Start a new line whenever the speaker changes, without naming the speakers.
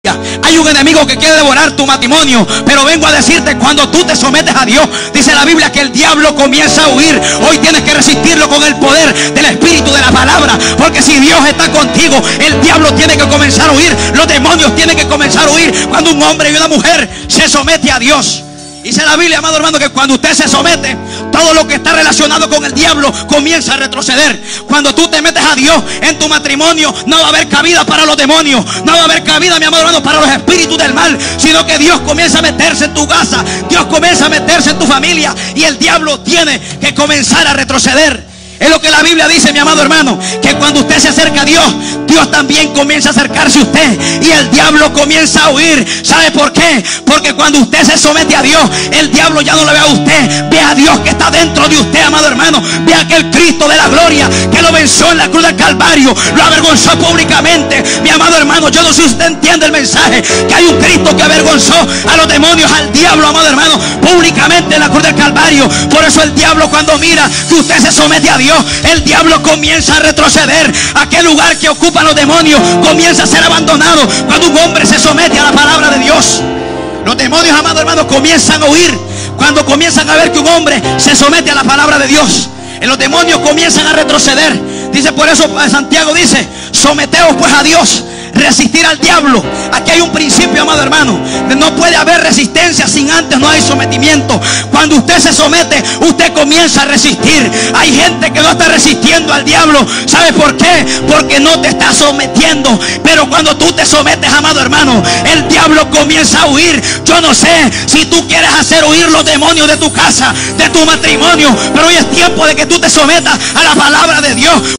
Hay un enemigo que quiere devorar tu matrimonio, pero vengo a decirte, cuando tú te sometes a Dios, dice la Biblia que el diablo comienza a huir. Hoy tienes que resistirlo con el poder del Espíritu, de la palabra, porque si Dios está contigo, el diablo tiene que comenzar a huir, los demonios tienen que comenzar a huir cuando un hombre y una mujer se somete a Dios. Dice la Biblia, amado hermano, que cuando usted se somete, todo lo que está relacionado con el diablo comienza a retroceder. Cuando tú te metes a Dios en tu matrimonio, no va a haber cabida para los demonios, no va a haber cabida, mi amado hermano, para los espíritus del mal, sino que Dios comienza a meterse en tu casa, Dios comienza a meterse en tu familia, y el diablo tiene que comenzar a retroceder. Es lo que la Biblia dice, mi amado hermano, que cuando usted se acerca a Dios, Dios también comienza a acercarse a usted y el diablo comienza a huir. ¿Sabe por qué? Porque cuando usted se somete a Dios, el diablo ya no le ve a usted, ve a Dios que está dentro de usted, amado hermano. Ve a aquel Cristo de la gloria que lo venció en la cruz del Calvario, lo avergonzó públicamente. Mi amado hermano, yo no sé si usted entiende el mensaje, que hay un Cristo que avergonzó a los demonios, al diablo, amado hermano, públicamente en la cruz del Calvario. Por eso el diablo, cuando mira que usted se somete a Dios, el diablo comienza a retroceder. Aquel lugar que ocupan los demonios comienza a ser abandonado cuando un hombre se somete a la palabra de Dios. Los demonios, amado hermano, comienzan a huir cuando comienzan a ver que un hombre se somete a la palabra de Dios. Los demonios comienzan a retroceder. Dice, por eso Santiago dice, someteos pues a Dios, resistir al diablo. Aquí hay un principio, amado hermano, no puede haber resistencia sin antes no hay sometimiento. Cuando usted se somete, usted comienza a resistir. Hay gente que no está resistiendo al diablo. ¿Sabe por qué? Porque no te está sometiendo. Pero cuando tú te sometes, amado hermano, el diablo comienza a huir. Yo no sé si tú quieres hacer huir los demonios de tu casa, de tu matrimonio, pero hoy es tiempo de que tú te sometas a la palabra de Dios.